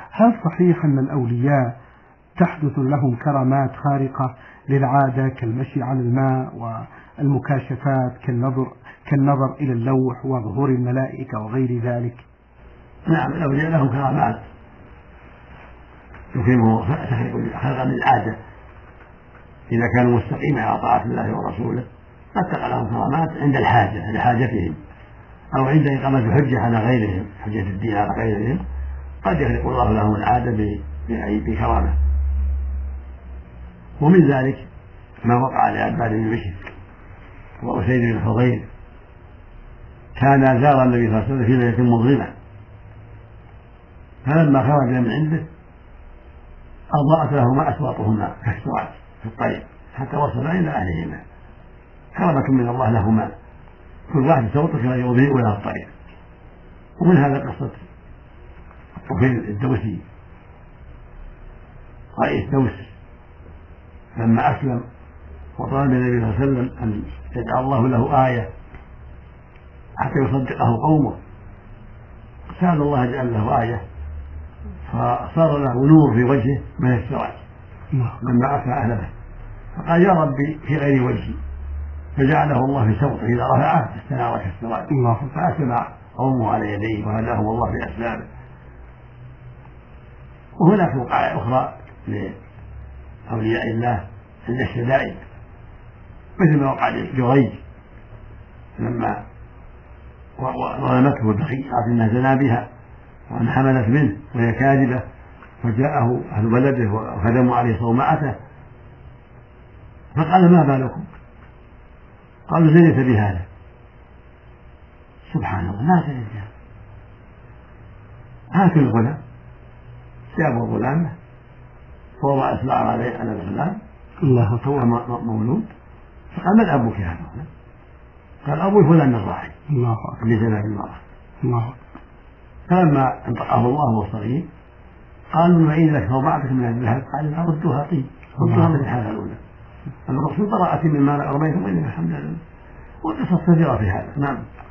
هل صحيح أن الأولياء تحدث لهم كرامات خارقة للعادة كالمشي على الماء والمكاشفات كالنظر إلى اللوح وظهور الملائكة وغير ذلك؟ نعم، الأولياء لهم كرامات يكرمه خلقا للعادة إذا كانوا مستقيمين على طاعة الله ورسوله، قد تقع لهم كرامات عند الحاجة لحاجتهم أو عند إقامة الحجة على غيرهم، حجة الدين على غيرهم، قد يخلق الله لهم العادة بكرامة. ومن ذلك ما وقع لعباد بن بشر وأسيد بن الحضير، كان زار النبي صلى الله عليه وسلم في ليلة مظلمة، فلما خرج من عنده أضاءت لهما أسواطهما كالسراج في الطريق حتى وصلا إلى أهلهما، كرمة من الله لهما، كل واحد صوته كما يضيء له الطريق. ومن هذا قصة الطفيل الدوسي رئيس دوس لما أسلم وطلب النبي صلى الله عليه وسلم أن يجعل الله له آية حتى يصدقه قومه، سأل الله يجعل له آية، فصار له نور في وجهه من السراج لما أتى أهله، فقال يا ربي في غير وجهي، فجعله الله في صوته إذا رفعه استنار كالسراج، فأسلم قومه على يديه وهداهم الله بأسبابه. وهناك وقائع أخرى لأولياء الله عند الشدائد، مثل ما وقع لجريج لما ظلمته البخيل أنها زنا بها وأن حملت منه وهي كاذبة، فجاءه أهل بلده وهدموا عليه صومعته، فقال ما بالكم؟ قالوا زنيت بهذا. سبحان الله، ما زنيت بهذا، هاتوا الغلام. جابوا الغلام فوضع إصبع على الغلام، الله طوى مولود، فقال من أبوك يا هذا؟ قال أبوي فلان الراعي اللي زنى بالمرأة. فلما انطقه الله وهو صغير قالوا نعيد لك صومعتك من الذهب، قال لا ردوها طيب، ردوها من الحالة الأولى. المقصود براءة مما رميتم، وإنما الحمد لله. والقصص كثيرة في هذا. نعم.